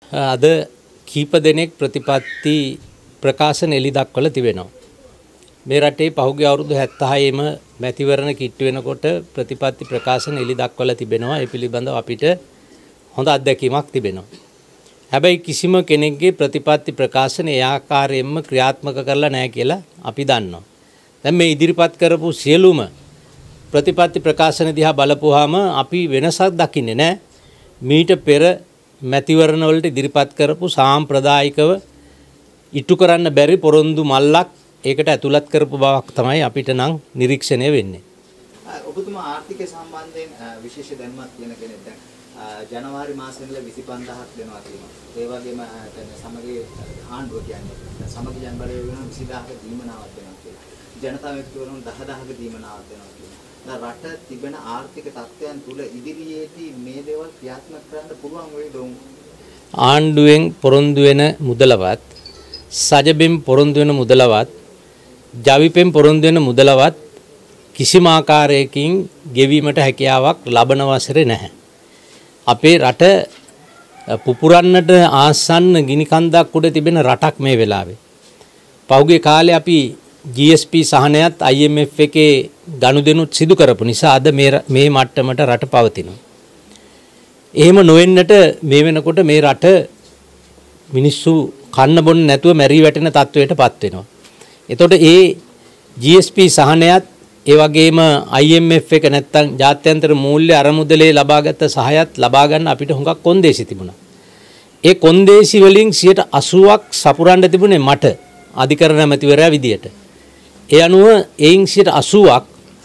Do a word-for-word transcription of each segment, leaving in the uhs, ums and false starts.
අද කීප දෙනෙක් ප්‍රතිපත්ති ප්‍රකාශන එළි දක්වලා තිබෙනවා. මේ රටේ පහුගිය අවුරුදු හැත්තෑහේම මැතිවරණ කිට්ටු වෙනකොට ප්‍රතිපත්ති ප්‍රකාශන එළි දක්වලා තිබෙනවා. ඒ පිළිබඳව අපිට හොඳ අත්දැකීමක් තිබෙනවා. හැබැයි කිසිම කෙනෙක්ගේ ප්‍රතිපත්ති ප්‍රකාශන ඒ ආකාරයෙන්ම ක්‍රියාත්මක කරලා නැහැ කියලා අපි දන්නවා. දැන් මේ ඉදිරිපත් කරපු සියලුම ප්‍රතිපත්ති ප්‍රකාශන දිහා බලපුවාම අපි වෙනසක් දකින්නේ නැහැ. මීට පෙර මැතිවරණ වලට ඉදිරිපත් කරපු සාම්ප්‍රදායිකව ඉටු කරන්න බැරි පොරොන්දු මල්ලක් ඒකට ඇතුළත් කරපු බවක් තමයි අපිට නම් නිරීක්ෂණය වෙන්නේ. ඔබතුමා ආර්ථික සම්බන්ධයෙන් විශේෂ දැනුමක් තියෙන කෙනෙක්. දැන් ජනවාරි මාසෙ ඉඳලා විසි පන්දාහක් දෙනවා කියනවා. ඒ වගේම සමගි ආණ්ඩුව කියන්නේ සමගි ජනබලය වෙන විසි දාහක දීමනාවක් දෙනවා කියලා. ජනතා විමුක්තිවරුන් දහ දහක දීමනාවක් දෙනවා කියලා. දැන් රට තිබෙන ආර්ථික තත්ත්වයන් තුල ඉදිරියේදී මේ දේවල් ක්‍රියාත්මක කරන්න පුළුවන් වෙයිද? ආණ්ඩුවෙන් පොරොන්දු වෙන මුදලවත්, සජබෙන් පොරොන්දු වෙන මුදලවත්, ජවිපෙන් පොරොන්දු වෙන මුදලවත් කිසිම ආකාරයකින් ගෙවීමට හැකියාවක් ලබන වසරේ නැහැ. අපේ රට පුපුරන්නට ආසන්න ගිනි කන්දක් උඩ තිබෙන රටක් මේ වෙලාවේ. පහුගිය කාලේ අපි ජී එස් පී සහනයත් ආයි එම් එෆ් එකේ ගනුදෙනුත් සිදු කරපු නිසා අද මේ මේ මට්ටමට රට පවතිනවා. එහෙම නොවෙන්නට මේ වෙනකොට මේ රට මිනිස්සු කන්න බොන්න නැතුව මැරී වැටෙන තත්වයටපත් වෙනවා. එතකොට ඒ ජී එස් පී සහනයත් ඒ වගේම ආයි එම් එෆ් එක නැත්තම් ජාත්‍යන්තර මූල්‍ය අරමුදලේ ලබාගත් සහයත් ලබා ගන්න අපිට හුඟක් කොන්දේසි තිබුණා. ඒ කොන්දේසි වලින් සියයට අසූවක් සපුරන්න තිබුණේ මට අධිකරණ ඇමතිවරයා විදියට. ඒ අනුව එයින් සියයට අසූවක්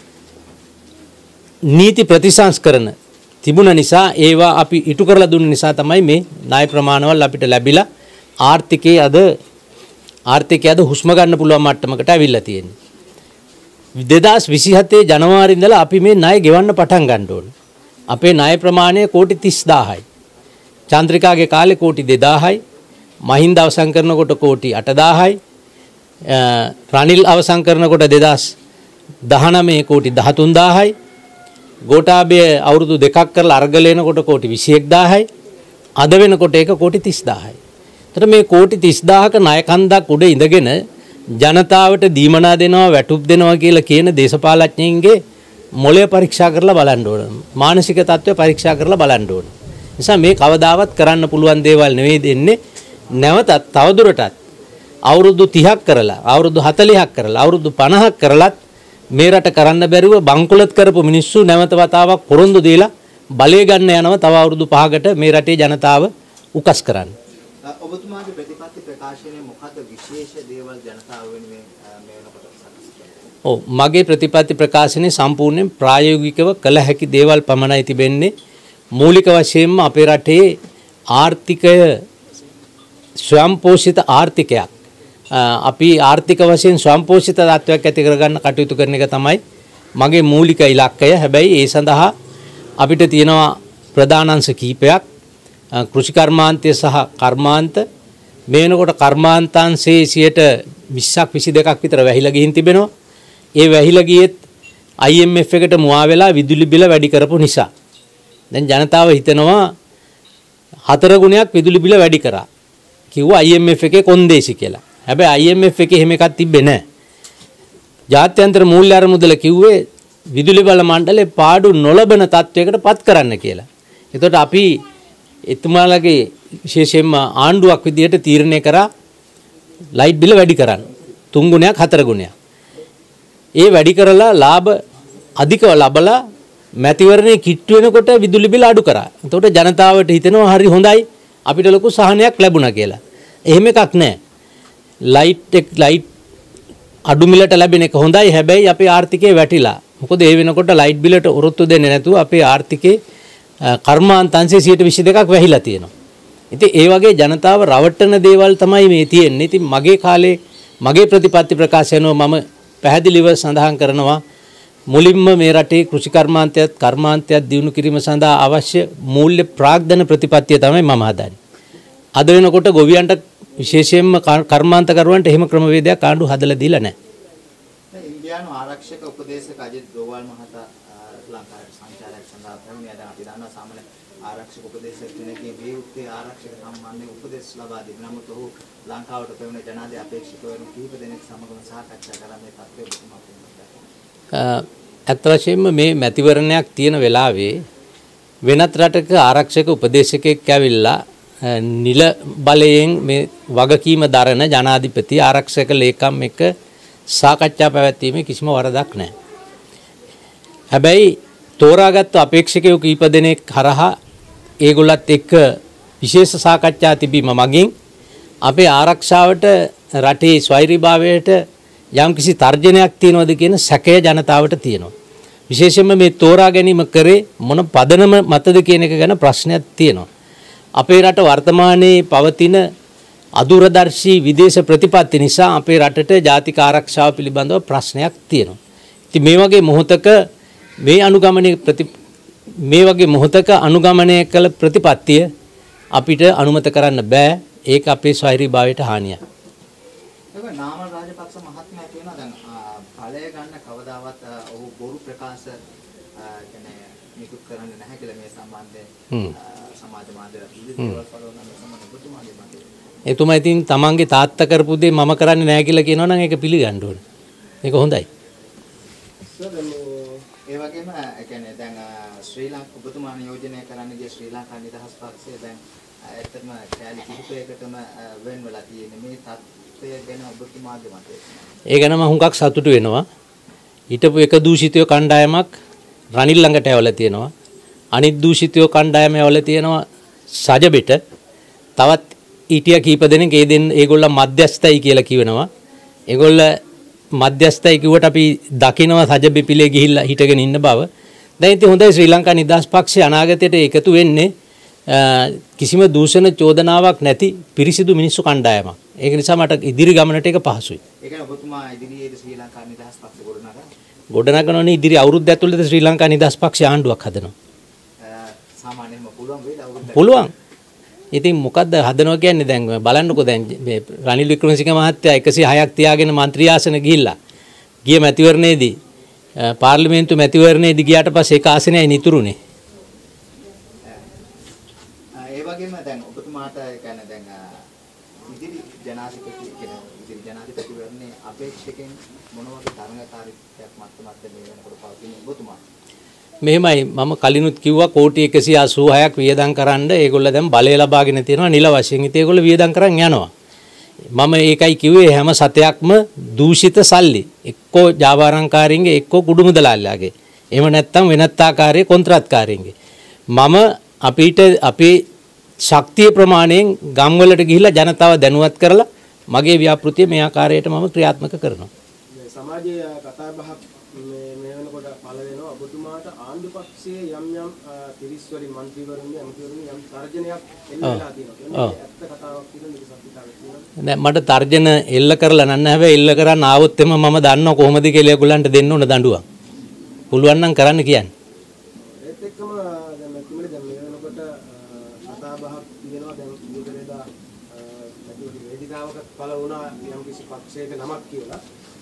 නීති ප්‍රතිසංස්කරණ තිබුණ නිසා ඒවා අපි ඉටු කරලා දුන්න නිසා තමයි මේ ණය ප්‍රමාණවල අපිට ලැබිලා ආර්ථිකයේ අද ආර්ථිකය අද හුස්ම ගන්න පුළුවන් මට්ටමකට අවිල්ලා තියෙන්නේ. දෙදාස් විසිහතේ ජනවාරි ඉඳලා අපි මේ ණය ගෙවන්න පටන් ගන්න ඕන. අපේ ණය ප්‍රමාණය කෝටි තිස් දාහයි. චන්ද්‍රිකාගේ කාලේ කෝටි දෙදාහයි. මහින්ද අවසන් කරනකොට කෝටි අට දාහයි. රනිල් අවසන් කරනකොට දෙදාස් දහනවය කෝටි දහතුන් දාහයි. ගෝඨාභය අවුරුදු දෙකක් කරලා අර්ගලේනකොට කෝටි විසි එක් දාහයි. අද වෙනකොට ඒක කෝටි තිස් දාහයි. එතකොට මේ කෝටි තිස් දාහක ණය කන්දක් උඩ ඉඳගෙන ජනතාවට දීමනා දෙනවා වැටුප් දෙනවා කියලා කියන දේශපාලඥයින්ගේ මොළය පරීක්ෂා කරලා බලන්න ඕන. මානසික තත්ත්වය පරීක්ෂා කරලා බලන්න ඕන. නිසා මේ කවදාවත් කරන්න පුළුවන් දේවල් නෙවෙයි දෙන්නේ. නැවතත් තවදුරටත් අවුරුදු තිහක් කරලා, අවුරුදු හතළිහක් කරලා, අවුරුදු පනහක් කරලත් මේ රට කරන්න බැරුව බංකොලොත් කරපු මිනිස්සු නැවත වතාවක් පොරොන්දු දීලා බලය ගන්න යනවා තව අවුරුදු පහකට මේ රටේ ජනතාව උකස් කරන්න. ඔබතුමාගේ ප්‍රතිපත්ති ප්‍රකාශනයේ මොකද විශේෂ දේවල් ජනතාව වෙනුවෙන් මේ වෙනකොට සකස් ඔව් මගේ ප්‍රතිපත්ති ප්‍රකාශනයේ සම්පූර්ණයෙන් ප්‍රායෝගිකව කළ හැකි දේවල් පමණයි තිබෙන්නේ. මූලික වශයෙන්ම අපේ රටේ ආර්ථිකය ස්වයංපෝෂිත ආර්ථිකයක් අපි ආර්ථික වශයෙන් ස්වයංපෝෂිත තත්ත්වයක් ඇති කරගන්න කටයුතු කරන එක තමයි මගේ මූලික ඉලක්කය. හැබැයි ඒ සඳහා අපිට තියෙනවා ප්‍රධානාංශ කීපයක්. කෘෂි කර්මාන්තය සහ කර්මාන්ත මේ වෙනකොට කර්මාන්තාංශයේ සියයට විස්සක් විසි දෙකක් විතර වැහිලා ගිහින් තිබෙනවා. ඒ වැහිලා ගියෙත් ආයි එම් එෆ් එකට මුවා වෙලා විදුලි බිල වැඩි කරපු නිසා. දැන් ජනතාව හිතනවා හතර ගුණයක් විදුලි බිල වැඩි කරා. කිව්වා ආයි එම් එෆ් එකේ කොන්දේසි කියලා. හැබැයි ආයි එම් එෆ් එකේ එහෙම එකක් තිබ්බේ නැහැ. ජාත්‍යන්තර මූල්‍ය අරමුදල කිව්වේ විදුලි බල මණ්ඩලේ පාඩු නොලබන තත්වයකට පත් කරන්න කියලා. එතකොට අපි එතුමාලගේ විශේෂයෙන්ම ආණ්ඩුවක් විදියට තීරණය කරා ලයිට් බිල වැඩි කරන්න. තුන් ගුණයක් හතර ගුණයක්. ඒ වැඩි කරලා ලාභ අධිකව ලබලා මැතිවරණේ කිට්ටු වෙනකොට විදුලි බිල අඩු කරා. එතකොට ජනතාවට හිතෙනවා හරි හොඳයි අපිට ලොකු සහනයක් ලැබුණා කියලා. එහෙම එකක් නැහැ. ලයිට් එක ලයිට් අඩු මිලට ලැබෙන එක හොඳයි. හැබැයි අපේ ආර්ථිකය වැටිලා. මොකද ඒ වෙනකොට ලයිට් බිලට ඔරොත්තු දෙන්නේ නැතුව අපේ ආර්ථිකේ කර්මාන්තංශයේ සියයට විසි දෙකක් වැහිලා තියෙනවා. ඉතින් ඒ වගේ ජනතාව රවට්ටන දේවල් තමයි මේ තියෙන්නේ. ඉතින් මගේ කාලේ මගේ ප්‍රතිපත්ති ප්‍රකාශනව මම පැහැදිලිව සඳහන් කරනවා මුලින්ම මේ රටේ කෘෂි කර්මාන්තයත් කර්මාන්තයත් දියුණු කිරීම සඳහා අවශ්‍ය මූල්‍ය ප්‍රාග්ධන ප්‍රතිපත්තිය තමයි මම හදන්නේ. අද වෙනකොට ගොවියන්ට විශේෂයෙන්ම කර්මාන්තකරුවන්ට එහෙම ක්‍රමවේදයක් ආණ්ඩුව හදලා දීලා නැහැ. ඉන්දියානු ආරක්ෂක උපදේශක අජිත් ගෝවාල් මහතා ලංකාවේ සංචාරයක් සඳහා පැමිණියා. දැන් අපි දන්නවා සාමාන්‍ය ආරක්ෂක උපදේශක කෙනෙක්ගේ මේ උත්තේ ආරක්ෂක සම්මාන සාමාන්‍ය උපදෙස් ලබා දෙනවා. නමුත් ඔහු ලංකාවට පැමිණ ජනාධිපති අපේක්ෂකවරුන් කිහිප දෙනෙක් සමගම සාකච්ඡා කරලා මේ තත්ත්වය ඔබතුමා කියනවා. ඇත්ත වශයෙන්ම මේ මැතිවරණයක් තියෙන වෙලාවේ වෙනත් රටක ආරක්ෂක උපදේශකෙක් ඇවිල්ලා නිල බලයෙන් මේ වගකීම දරන ජනාධිපති ආරක්ෂක ලේකම් එක සාකච්ඡා පැවැත්වීමේ කිසිම වරදක් නැහැ. හැබැයි තෝරාගත්තු අපේක්ෂකයෝ කීප දෙනෙක් හරහා ඒගොල්ලත් එක්ක විශේෂ සාකච්ඡා තිබීම මගින් අපේ ආරක්ෂාවට රටේ ස්වෛරීභාවයට යම්කිසි තර්ජනයක් තියනවද කියන සැකය ජනතාවට තියෙනවා. විශේෂයෙන්ම මේ තෝරා ගැනීම කරේ මොන පදනම මතද කියන එක ගැන ප්‍රශ්නයක් තියෙනවා. අපේ රට වර්තමානයේ පවතින අදුරදර්ශී විදේශ ප්‍රතිපත්ති නිසා අපේ රටට ජාතික ආරක්ෂාව පිළිබඳව ප්‍රශ්නයක් තියෙනවා. ඉතින් මේ වගේ මොහොතක මේ අනුගමනය ප්‍රති මේ වගේ මොහොතක අනුගමනය කළ ප්‍රතිපත්තිය අපිට අනුමත කරන්න බෑ. ඒක අපේ ස්වෛරීභාවයට හානියක්. ඒක නාමල් රාජපක්ෂ මහත්මයා කියනවා දැන් ඵලය ගන්න කවදාවත් ඔහු බොරු ප්‍රකාශ කියන්නේ නිකුත් කරන්නේ නැහැ කියලා මේ සම්බන්ධයෙන් සමාජ මාධ්‍යවල විවිධ දේවල් බලන සම්බන්ධ ඔබතුමාගේ මතය. එතුමා ඉතින් තමන්ගේ තාත්තා කරපු දේ මම කරන්නේ නැහැ කියලා කියනවා නම් ඒක පිළිගන්න ඕනේ. ඒක හොඳයි. ඒ වගේම ඒ කියන්නේ දැන් ශ්‍රී ලංකා ඔබතුමා නියෝජනය කරන්න ගිය ශ්‍රී ලංකා නිදහස් පක්ෂය දැන් ඇත්තටම කැලි කිහිපයකටම වෙන් වෙලා තියෙන මේ තත්ත්වය ගැන ඔබතුමාගේ මතය. ඒ ගැන මම හුඟක් සතුටු වෙනවා. හිටපු එක දූෂිතයෝ කණ්ඩායමක් රනිල් ළඟට ඇවලා තියෙනවා. අනිත් දූෂිතයෝ කණ්ඩායම ඇවලා තියෙනවා සජබෙට. තවත් ඊටිය කීප දෙනෙක් ඒ දෙන්න ඒගොල්ලෝ මධ්‍යස්ථයි කියලා කියනවා. ඒගොල්ලෝ මධ්‍යස්ථයි කිව්වට අපි දකිනවා සජබෙ පිළේ ගිහිල්ලා හිටගෙන ඉන්න බව. දැන් ඉතින් හොඳයි ශ්‍රී ලංකා නිදහස් පක්ෂය අනාගතයට එකතු වෙන්නේ කිසිම දූෂණ චෝදනාවක් නැති පිරිසිදු මිනිස්සු කණ්ඩායමක්. ඒක නිසා මට ඉදිරි ගමනට ඒක පහසුයි. ඒ කියන්නේ ඔබතුමා ඉදිරියේදී ශ්‍රී ලංකා නිදහස් පක්ෂ ගොඩනගා ගොඩනගනෝනේ ඉදිරි අවුරුද්ද ඇතුළත ශ්‍රී ලංකා නිදහස් පක්ෂය ආණ්ඩුවක් හදනවා. සාමාන්‍යයෙන්ම පුළුවන් වේද අවුරුද්ද? පුළුවන්. ඉතින් මොකද්ද හදනවා කියන්නේ දැන් බලන්නකෝ දැන් මේ රනිල් වික්‍රමසිංහ මහත්තයා එකසිය හයක් තියාගෙන മന്ത്രി ආසන ගිහිල්ලා ගිය මැතිවරණයේදී පාර්ලිමේන්තු මැතිවරණයේදී ගියාට පස්සේ ඒක ආසනයයි නිතුරුනේ. ඒ වගේම දැන් ඔබතුමාට කියන්නේ දැන් ඉදිරි ජනාධිපති කියන ඉදිරි ජනාධිපතිවරණයේ අපේක්ෂකෙන් මොන වගේ තරඟකාරීත්වයක් මත්තමත් මේ වෙනකොට පවතින ඔබතුමා? මෙහෙමයි මම කලිනුත් කිව්වා කෝටි එකසිය අසූ හයක් වියදම් කරන්න ඒගොල්ලෝ දැන් බලය ලබාගෙන තියෙනවා නිල වශයෙන්. ඉතින් ඒගොල්ලෝ වියදම් කරන් යනවා. මම ඒකයි කිව්වේ හැම සතයක්ම දූෂිත සල්ලි. එක්කෝ ජාවාරම්කාරින්ගේ එක්කෝ කුඩු මුදලාල්ලාගේ. එහෙම නැත්නම් වෙනත් ආකාරයේ කොන්ත්‍රාත්කාරින්ගේ. මම අපිට අපේ ශක්තිය ප්‍රමාණයෙන් ගම් වලට ගිහිල්ලා ජනතාව දැනුවත් කරලා මගේ ව්‍යාපෘතිය මේ ආකාරයට මම ක්‍රියාත්මක කරනවා. සමාජයේ කතා බහක් මේ මේ වෙනකොට පළ වෙනවා ඔබතුමාට ආණ්ඩු පක්ෂයේ යම් යම් තිරිස් වලින් മന്ത്രിවරුන්ගේ අමාත්‍යවරුන්ගේ යම් තර්ජනයක් එල්ල වෙලා තියෙනවා. ඇත්ත කතාවක් කියන එක සත්‍යතාවයක් තියෙනවා. නෑ මට තර්ජන එල්ල කරලා නන්න හැබැයි එල්ල කරන්න ආවොත් එම මම දන්නවා කොහොමද කියලා ඒගොල්ලන්ට දෙන්න ඕන දඬුවම්. පුළුවන් නම් කරන්න කියන්නේ. ඒත් එක්කම දැන් මෙතුමනි දැන් මේ වෙනකොට කතා බහක් තියෙනවා දැන් ඊදෙරේදා පැතිවලි වේදිකාවක පළ වුණා යම් කිසි පක්ෂයක නමක් කියලා.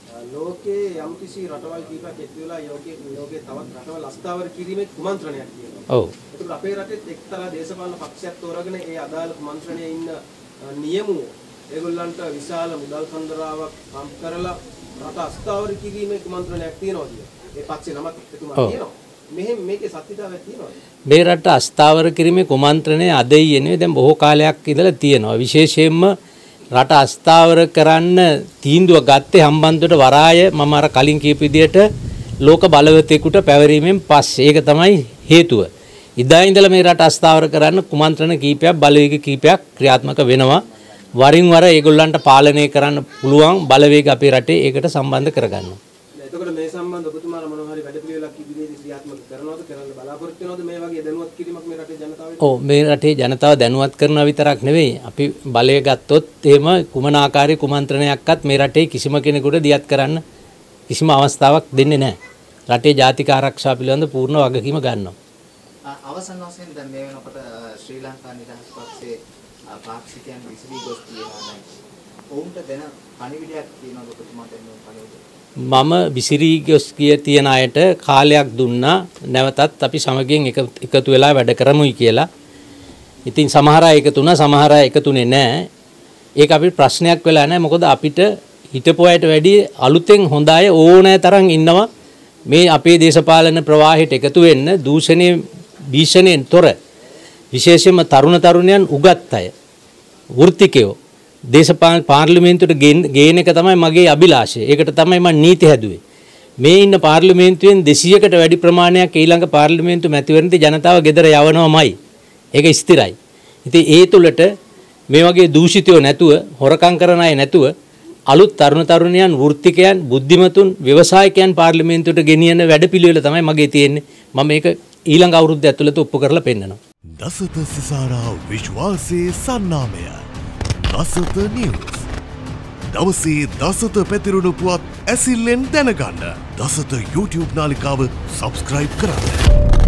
ලෝකයේ යම් කිසි රටවල් කීපයක් එක්ක වෙලා යෝගයේ ලෝකයේ තවත් රටවල් අස්ථාවර කිරීමේ කුමන්ත්‍රණයක් කියනවා. ඔව්. ඒකට අපේ රටෙත් එක්තරා දේශපාලන පක්ෂයක් තෝරාගෙන ඒ අදාළ කුමන්ත්‍රණයේ ඉන්න නියමුව ඒගොල්ලන්ට විශාල මුදල් කන්දරාවක් පම්ප් කරලා රට අස්ථාවර කිරීමේ කුමන්ත්‍රණයක් තියනවා කියනවා. ඒ පක්ෂේ නමක් එතුමා කියනවා. මෙහෙම මේකේ සත්‍යතාවයක් තියෙනවද? මේ රට අස්ථාවර කිරීමේ කුමන්ත්‍රණය අද ඊයේ දැන් බොහෝ කාලයක් ඉඳලා තියෙනවා. විශේෂයෙන්ම රට අස්ථාවර කරන්න තීන්දුව ගත්තේ හම්බන්තොට වරාය මම අර කලින් කියපු විදිහට ලෝක බලවතෙකුට පැවරීමෙන් පස්සේ. ඒක තමයි හේතුව. ඉදා ඉඳලා මේ රට අස්ථාවර කරන්න කුමන්ත්‍රණ කීපයක් බලවේග කීපයක් ක්‍රියාත්මක වෙනවා. වරින් වර ඒගොල්ලන්ට පාලනය කරන්න පුළුවන් බලවේග අපේ රටේ ඒකට සම්බන්ධ කරගන්නවා. එතකොට මේ සම්බන්ධ ඔබතුමාලා මොනවා හරි වැඩපිළිවෙලක් ඉදිරියේදී ක්‍රියාත්මක කරනවද කරන්න බලාපොරොත්තු වෙනවද මේ වගේ දැනුවත් කිරීමක් මේ රටේ ජනතාවට? ඔව් මේ රටේ ජනතාව දැනුවත් කරනවා විතරක් නෙවෙයි අපි බලය ගත්තොත් එහෙම කුමන ආකාරයේ කුමන්ත්‍රණයක්වත් මේ රටේ කිසිම කෙනෙකුට දියත් කරන්න කිසිම අවස්ථාවක් දෙන්නේ නැහැ. රටේ ජාතික ආරක්ෂාව පිළිබඳ පූර්ණ වගකීම ගන්නවා. අවසන් වශයෙන් දැන් මේ වෙනකොට ශ්‍රී ලංකා නිදහස් පක්ෂයේ පාක්ෂිකයන් විසිරී ගොස් තියෙනවා දැන්. ඔවුන්ට දෙන පණිවිඩයක් තියෙනවද ඔබතුමාට එන්න පණිවිඩය? මම විසිරී ගොස් කිය තියන අයට කාලයක් දුන්නා නැවතත් අපි සමගින් එකතු වෙලා වැඩ කරමුයි කියලා. ඉතින් සමහර අය එකතු වුණා සමහර අය එකතුනේ නැහැ. ඒක අපිට ප්‍රශ්නයක් වෙලා නැහැ. මොකද අපිට හිටපු අයට වැඩි අලුතෙන් හොඳ අය ඕනෑ තරම් ඉන්නවා මේ අපේ දේශපාලන ප්‍රවාහයට එකතු වෙන්න දූෂණයේ භීෂණයෙන් තොර විශේෂයෙන්ම තරුණ තරුණයන් උගත් අය වෘත්තිකයෝ දේශපාලන පාර්ලිමේන්තුවට ගේන එක තමයි මගේ අභිලාෂය. ඒකට තමයි මම නීති හැදුවේ. මේ ඉන්න පාර්ලිමේන්තුවෙන් දෙසීයකට වැඩි ප්‍රමාණයක් ඊළඟ පාර්ලිමේන්තු මැතිවරණදී ජනතාව ගෙදර යවනවමයි. ඒක ස්ථිරයි. ඉතින් ඒ තුලට මේ වගේ දූෂිතයෝ නැතුව හොරකම් කරන අය නැතුව අලුත් තරුණ තරුණියන් වෘත්තිකයන් බුද්ධිමතුන් ව්‍යවසායකයන් පාර්ලිමේන්තුවට ගෙනියන වැඩපිළිවෙල තමයි මගේ තියෙන්නේ. මම මේක ඊළඟ අවුරුද්ද ඇතුළත ඔප්පු කරලා පෙන්නනවා. දසත සිසාරා විශ්වාසයේ සන්නාමය දසත නිවුස්. දවසේ දසත පැතිරුණු පුවත් ඇසිල්ලෙන් දැනගන්න දසත YouTube නාලිකාව සබස්ක්‍රයිබ් කරන්න.